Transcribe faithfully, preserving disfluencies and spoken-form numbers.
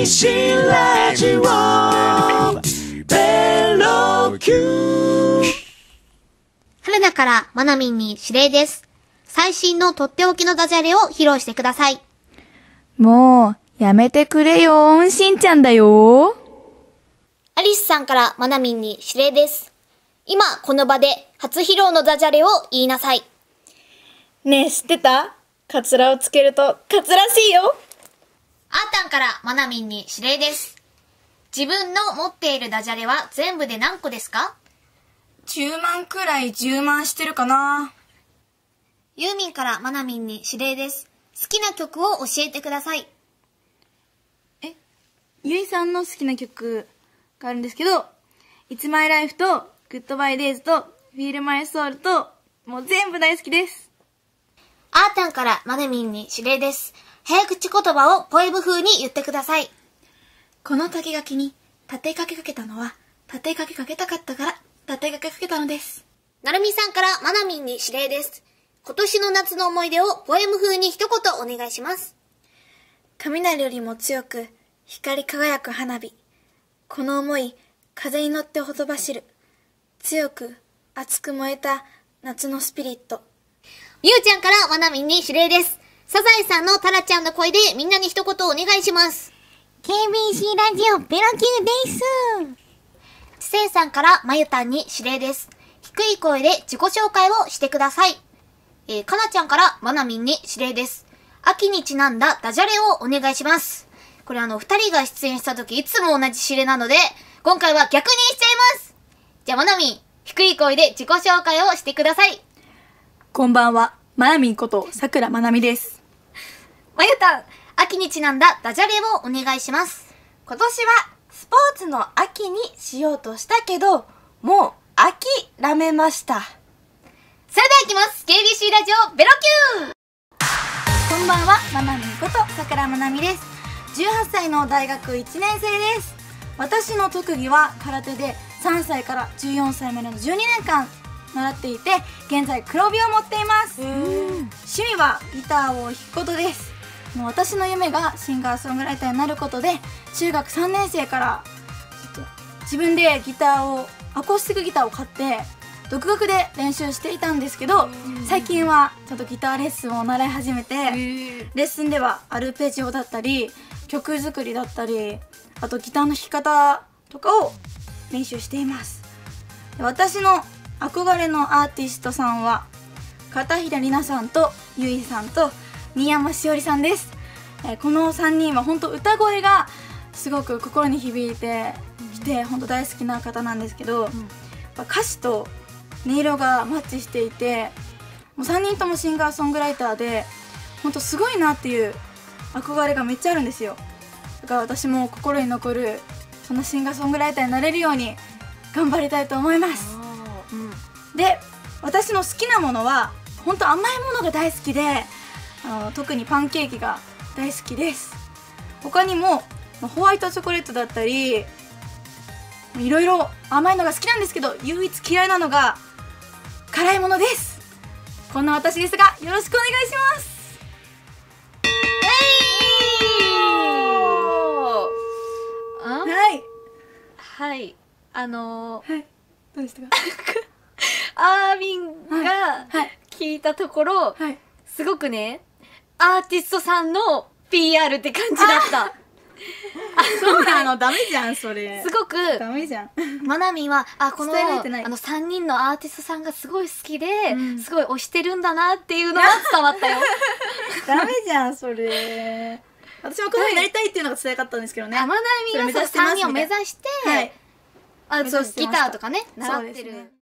シー ラジオベロキュー。 春だからまなみんに指令です。最新のとっておきのダジャレを披露してください。 もう、やめてくれよーん、しんちゃんだよー。 アリスさんからまなみんに指令です。今、この場で初披露のダジャレを言いなさい。 ねえ、知ってた？カツラをつけると、カツらしいよ。 あーたんからまなみんに指令です。自分の持っているダジャレは全部で何個ですか？ じゅうまんくらいじゅうまんしてるかな。 ユーミンからまなみんに指令です。好きな曲を教えてください。 え、ゆいさんの好きな曲があるんですけど、It's My Life と Goodbye Days と Feel My Soul と、もう全部大好きです。 あーたんからまなみんに指令です。早口言葉をポエム風に言ってください。 この竹垣に立てかけかけたのは、立てかけかけたかったから、立てかけかけたのです。 なるみさんからまなみんに指令です。今年の夏の思い出をポエム風に一言お願いします。 雷よりも強く光り輝く花火。この思い、風に乗ってほとばしる。強く熱く燃えた夏のスピリット。 ゆうちゃんからまなみんに指令です。サザエさんのタラちゃんの声でみんなに一言お願いします。 ケービーシー ラジオベロキューです。 ちせいさんからまゆたんに指令です。低い声で自己紹介をしてください。えー、かなちゃんからまなみんに指令です。秋にちなんだダジャレをお願いします。これあの、二人が出演した時いつも同じ指令なので、今回は逆にしちゃいます。じゃあまなみん、低い声で自己紹介をしてください。 こんばんは、まなみんことさくらまなみです。 まゆたん、秋にちなんだダジャレをお願いします。 今年はスポーツの秋にしようとしたけど、もう諦めました。 それではいきます。ケービーシー ラジオベロキュー。 こんばんは、まなみんことさくらまなみです。じゅうはっさいの大学いちねん生です。私の特技は空手でさんさいからじゅうよんさいまでのじゅうにねんかん習っていて、現在黒帯を持っています。趣味はギターを弾くことです。もう私の夢がシンガーソングライターになることで、中学さんねん生からちょっと自分でギターをアコースティックギターを買って独学で練習していたんですけど、最近はちょっとギターレッスンを習い始めて、レッスンではアルペジオだったり曲作りだったり、あとギターの弾き方とかを練習しています。私の憧れのアーティストさんは片平里奈さんとゆいさんと新山しおりさんです。えー、このさんにんは本当歌声がすごく心に響いてきて、本当大好きな方なんですけど、うん、歌詞と音色がマッチしていて、もうさんにんともシンガーソングライターで本当すごいなっていう憧れがめっちゃあるんですよ。だから私も心に残るそんなシンガーソングライターになれるように頑張りたいと思います。うん、で、私の好きなものは本当甘いものが大好きで、あの特にパンケーキが大好きです。他にもホワイトチョコレートだったりいろいろ甘いのが好きなんですけど、唯一嫌いなのが辛いものです。こんな私ですがよろしくお願いします。はい。 はい。あのー、 はい。どうでしたか？ アーミンが聞いたところ、 はいはい、 すごくね、アーティストさんの ピーアール って感じだった。 そうなの、ダメじゃん、それ。 すごく、 ダメじゃん。 まなみんは、あ、この、 あのさんにんのアーティストさんがすごい好きで、うん、すごい推してるんだなっていうのが伝わったよ。 ダメじゃん、それ。私もこのようになりたいっていうのが伝えたかったんですけどね。 まなみんがさんにんを目指して、はい、あ、そう、ギターとかね、習ってる。